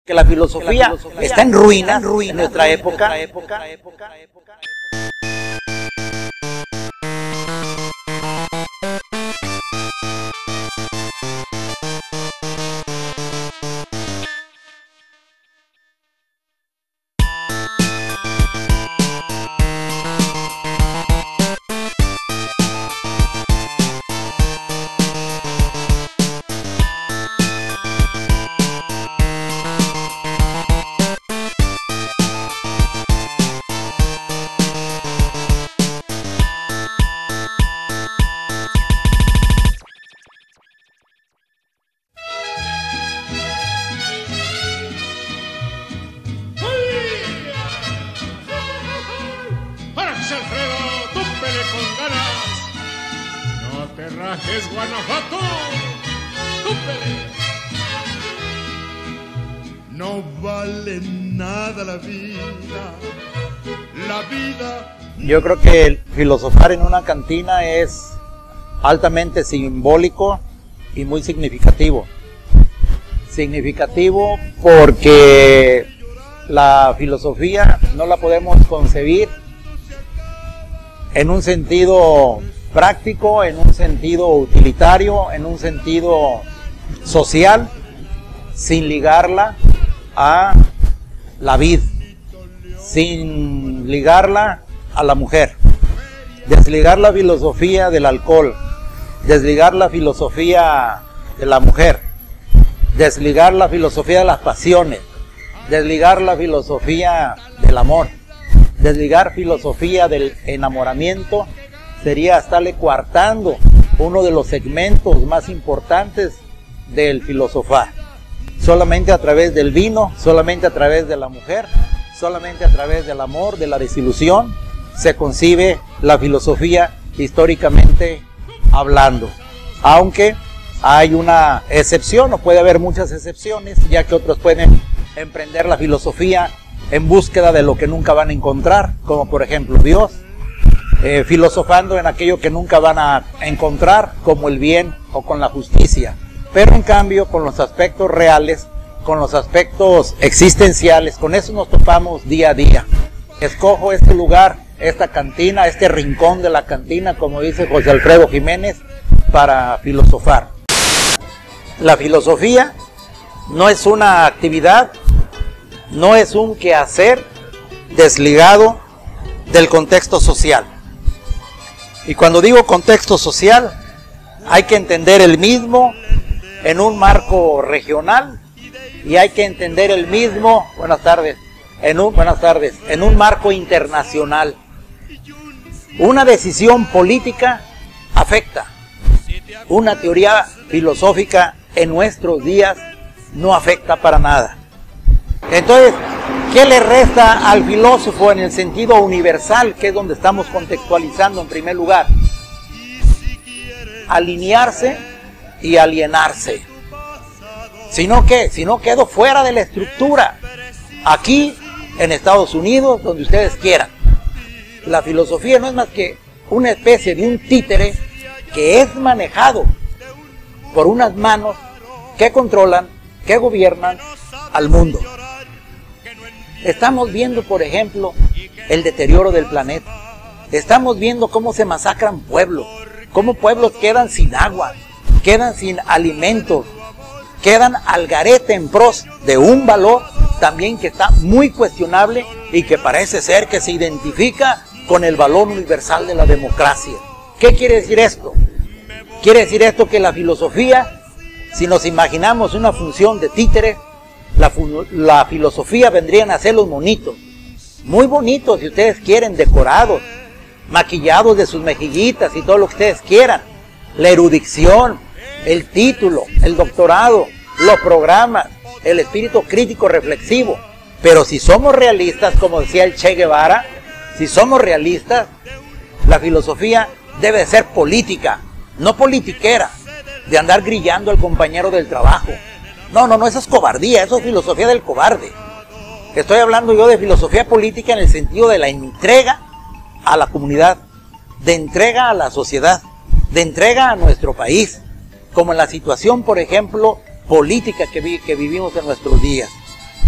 que la filosofía está en ruina en nuestra época. Es Guanajuato, no vale nada la vida. Yo creo que el filosofar en una cantina es altamente simbólico y muy significativo. Significativo porque la filosofía no la podemos concebir en un sentido práctico, en un sentido utilitario, en un sentido social, sin ligarla a la vid, sin ligarla a la mujer. Desligar la filosofía del alcohol, desligar la filosofía de la mujer, desligar la filosofía de las pasiones, desligar la filosofía del amor, desligar filosofía del enamoramiento, sería estarle coartando uno de los segmentos más importantes del filosofar. Solamente a través del vino, solamente a través de la mujer, solamente a través del amor, de la desilusión, se concibe la filosofía históricamente hablando. Aunque hay una excepción, o puede haber muchas excepciones, ya que otros pueden emprender la filosofía en búsqueda de lo que nunca van a encontrar, como por ejemplo Dios. Filosofando en aquello que nunca van a encontrar, como el bien o con la justicia, pero en cambio con los aspectos reales, con los aspectos existenciales, con eso nos topamos día a día. Escojo este lugar, esta cantina, este rincón de la cantina, como dice José Alfredo Jiménez, para filosofar. La filosofía no es una actividad, no es un quehacer desligado del contexto social. Y cuando digo contexto social, hay que entender el mismo en un marco regional y hay que entender el mismo, en un marco internacional. Una decisión política afecta. Una teoría filosófica en nuestros días no afecta para nada. Entonces, ¿qué le resta al filósofo en el sentido universal, que es donde estamos contextualizando en primer lugar? Alinearse y alienarse. Sino que, si no quedo fuera de la estructura, aquí en Estados Unidos, donde ustedes quieran. La filosofía no es más que una especie de un títere que es manejado por unas manos que controlan, que gobiernan al mundo. Estamos viendo, por ejemplo, el deterioro del planeta. Estamos viendo cómo se masacran pueblos, cómo pueblos quedan sin agua, quedan sin alimentos, quedan al garete en pros de un valor también que está muy cuestionable y que parece ser que se identifica con el valor universal de la democracia. ¿Qué quiere decir esto? Quiere decir esto que la filosofía, si nos imaginamos una función de títere, la filosofía vendrían a ser los monitos, muy bonitos si ustedes quieren, decorados, maquillados de sus mejillitas y todo lo que ustedes quieran. La erudición, el título, el doctorado, los programas, el espíritu crítico reflexivo. Pero si somos realistas, como decía el Che Guevara, si somos realistas, la filosofía debe ser política, no politiquera, de andar grillando al compañero del trabajo. No, eso es cobardía, eso es filosofía del cobarde. Estoy hablando yo de filosofía política en el sentido de la entrega a la comunidad, de entrega a la sociedad, de entrega a nuestro país, como en la situación, por ejemplo, política que vivimos en nuestros días.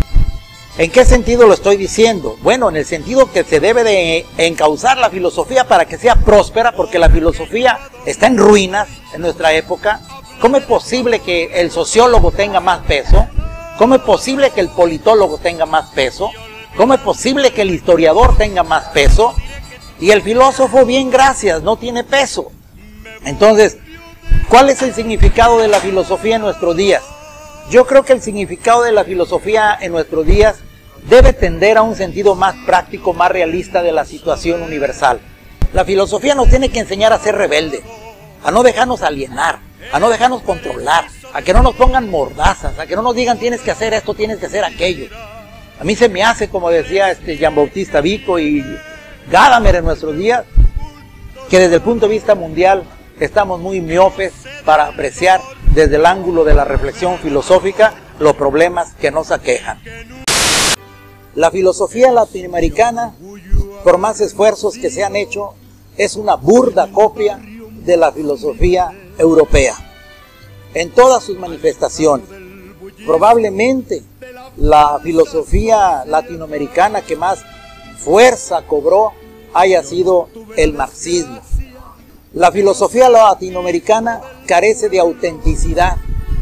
¿En qué sentido lo estoy diciendo? Bueno, en el sentido que se debe de encauzar la filosofía para que sea próspera, porque la filosofía está en ruinas en nuestra época. ¿Cómo es posible que el sociólogo tenga más peso? ¿Cómo es posible que el politólogo tenga más peso? ¿Cómo es posible que el historiador tenga más peso? Y el filósofo, bien gracias, no tiene peso. Entonces, ¿cuál es el significado de la filosofía en nuestros días? Yo creo que el significado de la filosofía en nuestros días debe tender a un sentido más práctico, más realista de la situación universal. La filosofía nos tiene que enseñar a ser rebeldes, a no dejarnos alienar, a no dejarnos controlar, a que no nos pongan mordazas, a que no nos digan tienes que hacer esto, tienes que hacer aquello. A mí se me hace, como decía Jean Bautista Vico y Gadamer en nuestros días, que desde el punto de vista mundial estamos muy miopes para apreciar desde el ángulo de la reflexión filosófica los problemas que nos aquejan. La filosofía latinoamericana, por más esfuerzos que se han hecho, es una burda copia de la filosofía europea, en todas sus manifestaciones. Probablemente la filosofía latinoamericana que más fuerza cobró haya sido el marxismo. La filosofía latinoamericana carece de autenticidad,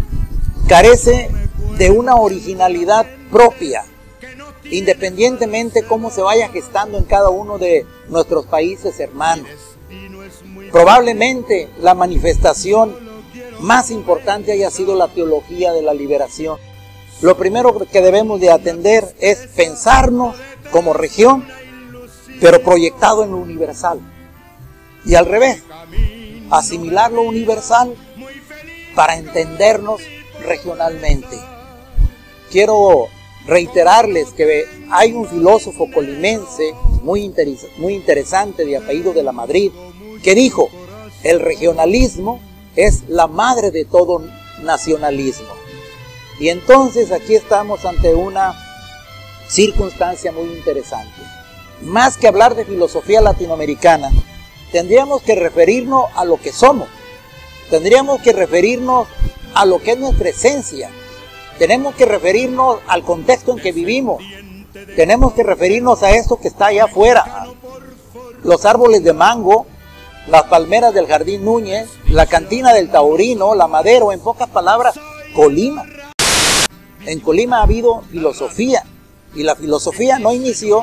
carece de una originalidad propia, independientemente cómo se vaya gestando en cada uno de nuestros países hermanos. Probablemente la manifestación más importante haya sido la teología de la liberación. Lo primero que debemos de atender es pensarnos como región, pero proyectado en lo universal. Y al revés, asimilar lo universal para entendernos regionalmente. Quiero reiterarles que hay un filósofo colimense muy interesante de apellido de la Madrid que dijo: el regionalismo es la madre de todo nacionalismo. Y entonces aquí estamos ante una circunstancia muy interesante. Más que hablar de filosofía latinoamericana, tendríamos que referirnos a lo que somos, tendríamos que referirnos a lo que es nuestra esencia, tenemos que referirnos al contexto en que vivimos, tenemos que referirnos a esto que está allá afuera, los árboles de mango, las palmeras del Jardín Núñez, la cantina del Taurino, la Madero, en pocas palabras, Colima. En Colima ha habido filosofía, y la filosofía no inició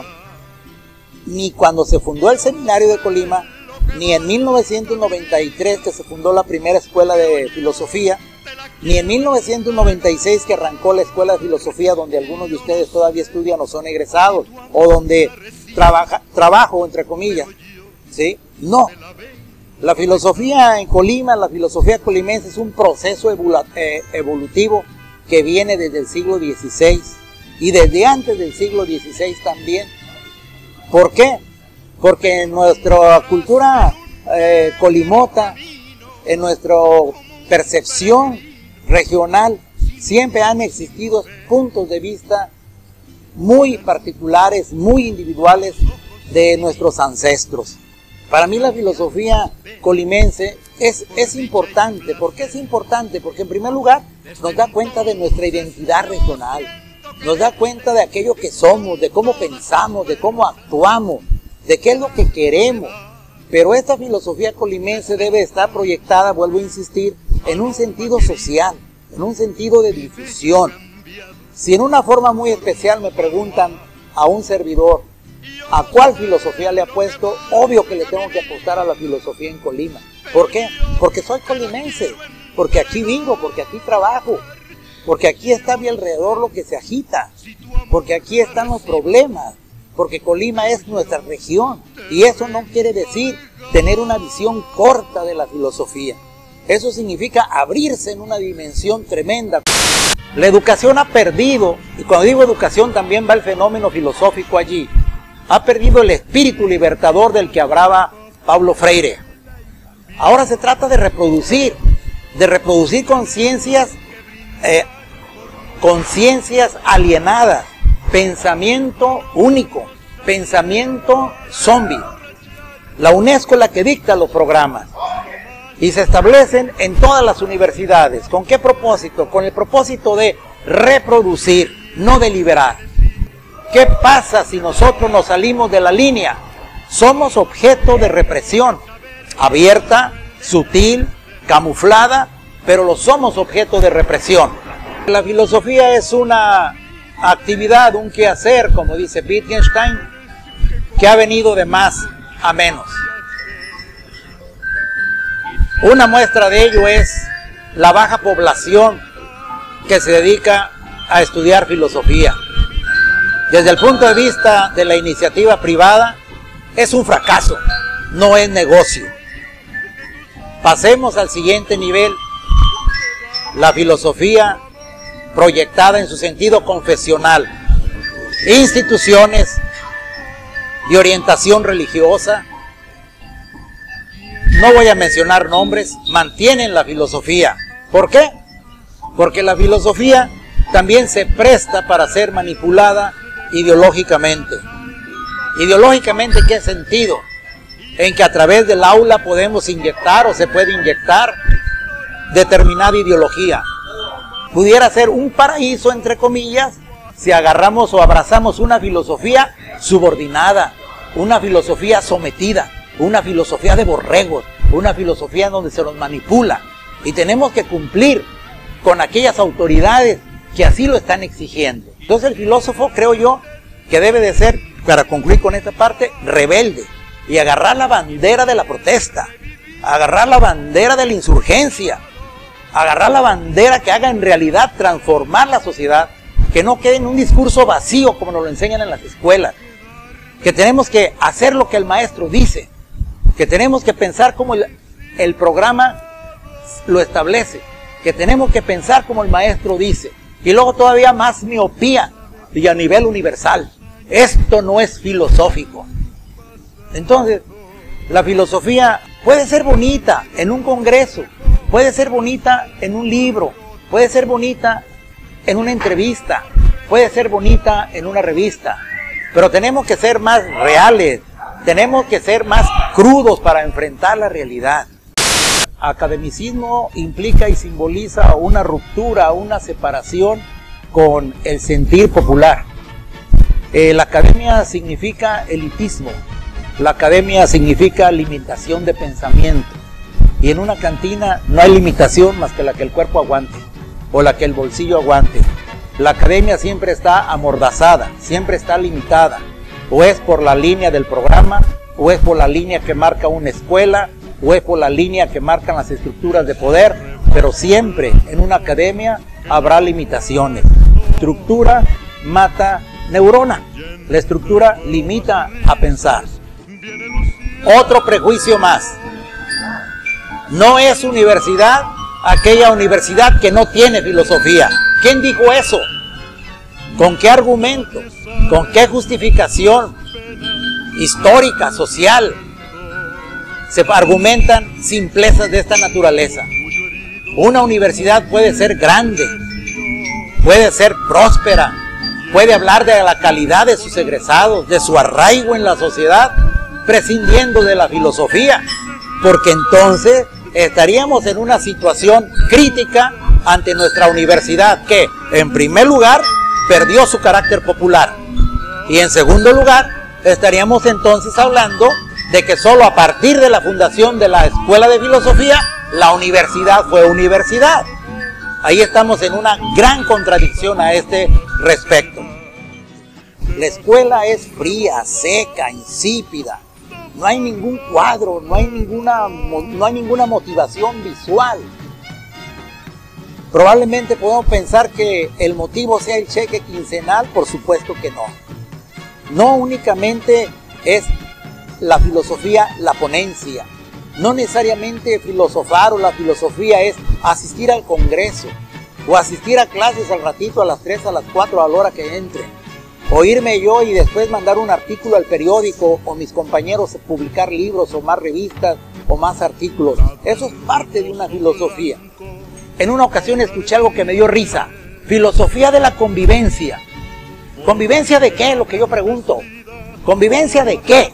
ni cuando se fundó el seminario de Colima, ni en 1993 que se fundó la primera escuela de filosofía, ni en 1996 que arrancó la escuela de filosofía donde algunos de ustedes todavía estudian o son egresados, o donde trabajo entre comillas, ¿sí? No, la filosofía en Colima, la filosofía colimense es un proceso evolutivo que viene desde el siglo XVI y desde antes del siglo XVI también. ¿Por qué? Porque en nuestra cultura colimota, en nuestra percepción regional, siempre han existido puntos de vista muy particulares, muy individuales de nuestros ancestros. Para mí la filosofía colimense es importante. ¿Por qué es importante? Porque en primer lugar nos da cuenta de nuestra identidad regional, nos da cuenta de aquello que somos, de cómo pensamos, de cómo actuamos, de qué es lo que queremos. Pero esta filosofía colimense debe estar proyectada, vuelvo a insistir, en un sentido social, en un sentido de difusión. Si en una forma muy especial me preguntan a un servidor ¿a cuál filosofía le apuesto? Obvio que le tengo que apostar a la filosofía en Colima. ¿Por qué? Porque soy colimense, porque aquí vivo, porque aquí trabajo, porque aquí está a mi alrededor lo que se agita, porque aquí están los problemas, porque Colima es nuestra región. Y eso no quiere decir tener una visión corta de la filosofía. Eso significa abrirse en una dimensión tremenda. La educación ha perdido, y cuando digo educación también va el fenómeno filosófico allí, ha perdido el espíritu libertador del que hablaba Paulo Freire. Ahora se trata de reproducir conciencias alienadas, pensamiento único, pensamiento zombie. La UNESCO es la que dicta los programas y se establecen en todas las universidades. ¿Con qué propósito? Con el propósito de reproducir, no de liberar. ¿Qué pasa si nosotros nos salimos de la línea? Somos objeto de represión, abierta, sutil, camuflada, pero lo somos objeto de represión. La filosofía es una actividad, un quehacer, como dice Wittgenstein, que ha venido de más a menos. Una muestra de ello es la baja población que se dedica a estudiar filosofía. Desde el punto de vista de la iniciativa privada, es un fracaso, no es negocio. Pasemos al siguiente nivel, la filosofía proyectada en su sentido confesional. Instituciones de orientación religiosa, no voy a mencionar nombres, mantienen la filosofía. ¿Por qué? Porque la filosofía también se presta para ser manipulada ideológicamente. ¿Ideológicamente en qué sentido? En que a través del aula podemos inyectar o se puede inyectar determinada ideología. Pudiera ser un paraíso, entre comillas, si agarramos o abrazamos una filosofía subordinada, una filosofía sometida, una filosofía de borregos, una filosofía en donde se nos manipula. Y tenemos que cumplir con aquellas autoridades que así lo están exigiendo. Entonces el filósofo, creo yo, que debe de ser, para concluir con esta parte, rebelde y agarrar la bandera de la protesta, agarrar la bandera de la insurgencia, agarrar la bandera que haga en realidad transformar la sociedad, que no quede en un discurso vacío como nos lo enseñan en las escuelas, que tenemos que hacer lo que el maestro dice, que tenemos que pensar como el programa lo establece, que tenemos que pensar como el maestro dice, y luego todavía más miopía y a nivel universal. Esto no es filosófico. Entonces, la filosofía puede ser bonita en un congreso, puede ser bonita en un libro, puede ser bonita en una entrevista, puede ser bonita en una revista, pero tenemos que ser más reales, tenemos que ser más crudos para enfrentar la realidad. Academicismo implica y simboliza una ruptura, una separación con el sentir popular. La academia significa elitismo, la academia significa limitación de pensamiento, y en una cantina no hay limitación más que la que el cuerpo aguante o la que el bolsillo aguante. La academia siempre está amordazada, siempre está limitada, o es por la línea del programa, o es por la línea que marca una escuela, o es por la línea que marcan las estructuras de poder, pero siempre en una academia habrá limitaciones. Estructura mata neurona, la estructura limita a pensar. Otro prejuicio más: no es universidad aquella universidad que no tiene filosofía. ¿Quién dijo eso? ¿Con qué argumento? ¿Con qué justificación histórica, social se argumentan simplezas de esta naturaleza? Una universidad puede ser grande, puede ser próspera, puede hablar de la calidad de sus egresados, de su arraigo en la sociedad, prescindiendo de la filosofía, porque entonces estaríamos en una situación crítica ante nuestra universidad, que en primer lugar perdió su carácter popular, y en segundo lugar estaríamos entonces hablando de que solo a partir de la fundación de la Escuela de Filosofía la universidad fue universidad. Ahí estamos en una gran contradicción a este respecto. La escuela es fría, seca, insípida. No hay ningún cuadro, no hay ninguna motivación visual. Probablemente podemos pensar que el motivo sea el cheque quincenal, por supuesto que no. No únicamente es la filosofía la ponencia. No necesariamente filosofar o la filosofía es asistir al congreso o asistir a clases al ratito, a las 3, a las 4, a la hora que entre. O irme yo y después mandar un artículo al periódico, o mis compañeros publicar libros o más revistas o más artículos. Eso es parte de una filosofía. En una ocasión escuché algo que me dio risa: filosofía de la convivencia. ¿Convivencia de qué? Lo que yo pregunto. ¿Convivencia de qué?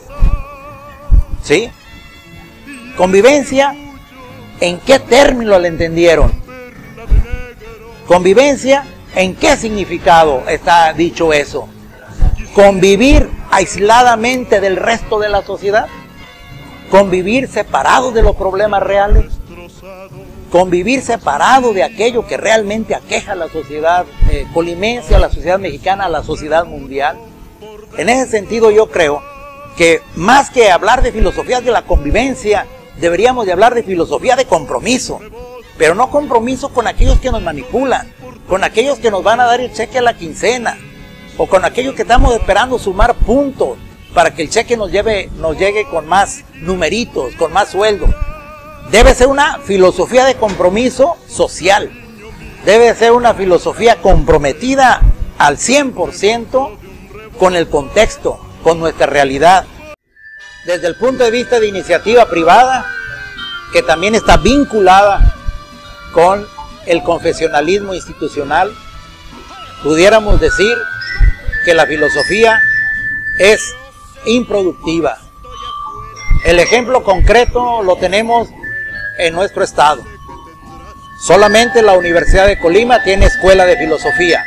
¿Sí? ¿Convivencia en qué término le entendieron? ¿Convivencia en qué significado está dicho eso? convivir aisladamente del resto de la sociedad, convivir separados de los problemas reales, convivir separado de aquello que realmente aqueja a la sociedad colimense, a la sociedad mexicana, a la sociedad mundial. En ese sentido yo creo que más que hablar de filosofías de la convivencia, deberíamos de hablar de filosofía de compromiso, pero no compromiso con aquellos que nos manipulan, con aquellos que nos van a dar el cheque a la quincena, o con aquellos que estamos esperando sumar puntos para que el cheque nos llegue con más numeritos, con más sueldo. Debe ser una filosofía de compromiso social, debe ser una filosofía comprometida al 100% con el contexto, con nuestra realidad. Desde el punto de vista de iniciativa privada, que también está vinculada con el confesionalismo institucional, pudiéramos decir que la filosofía es improductiva. El ejemplo concreto lo tenemos en nuestro estado. Solamente la Universidad de Colima tiene escuela de filosofía.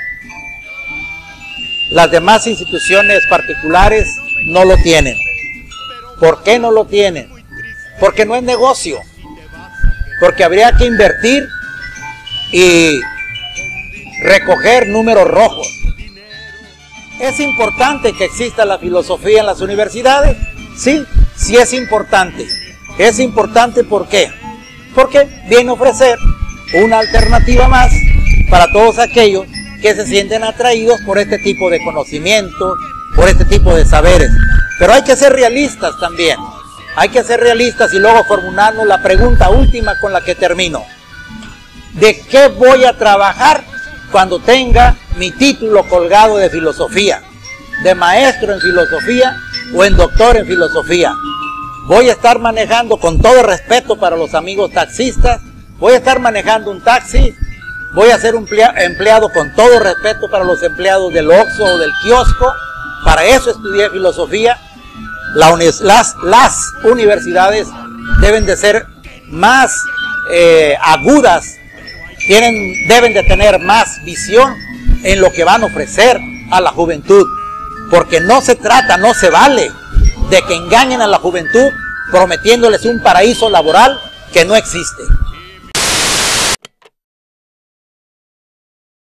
Las demás instituciones particulares no lo tienen. ¿Por qué no lo tienen? Porque no es negocio. Porque habría que invertir y recoger números rojos. ¿Es importante que exista la filosofía en las universidades? Sí, sí es importante. Es importante, ¿por qué? Porque viene a ofrecer una alternativa más para todos aquellos que se sienten atraídos por este tipo de conocimientos, por este tipo de saberes. Pero hay que ser realistas también. Hay que ser realistas y luego formularnos la pregunta última con la que termino. ¿De qué voy a trabajar cuando tenga mi título colgado de filosofía? ¿De maestro en filosofía o en doctor en filosofía? Voy a estar manejando, con todo respeto para los amigos taxistas, voy a estar manejando un taxi, voy a ser un empleado, con todo respeto para los empleados del Oxxo o del kiosco. Para eso estudié filosofía. Las universidades deben de ser más agudas, deben de tener más visión en lo que van a ofrecer a la juventud, porque no se trata, no se vale de que engañen a la juventud prometiéndoles un paraíso laboral que no existe.